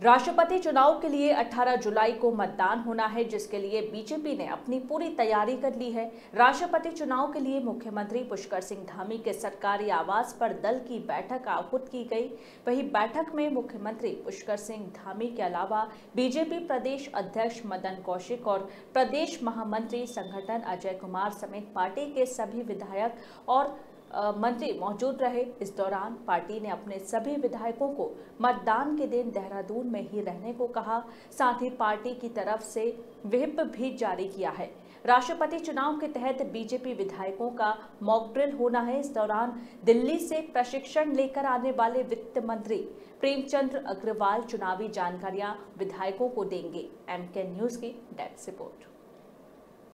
राष्ट्रपति चुनाव के लिए 18 जुलाई को मतदान होना है, जिसके लिए बीजेपी ने अपनी पूरी तैयारी कर ली है। राष्ट्रपति चुनाव के लिए मुख्यमंत्री पुष्कर सिंह धामी के सरकारी आवास पर दल की बैठक आहूत की गई। वहीं बैठक में मुख्यमंत्री पुष्कर सिंह धामी के अलावा बीजेपी प्रदेश अध्यक्ष मदन कौशिक और प्रदेश महामंत्री संगठन अजय कुमार समेत पार्टी के सभी विधायक और मंत्री मौजूद रहे। इस दौरान पार्टी ने अपने सभी विधायकों को मतदान के दिन देहरादून में ही रहने को कहा। साथ ही पार्टी की तरफ से व्हिप भी जारी किया है। राष्ट्रपति चुनाव के तहत बीजेपी विधायकों का मॉक ड्रिल होना है। इस दौरान दिल्ली से प्रशिक्षण लेकर आने वाले वित्त मंत्री प्रेमचंद अग्रवाल चुनावी जानकारियां विधायकों को देंगे। MK न्यूज की डेस्क रिपोर्ट।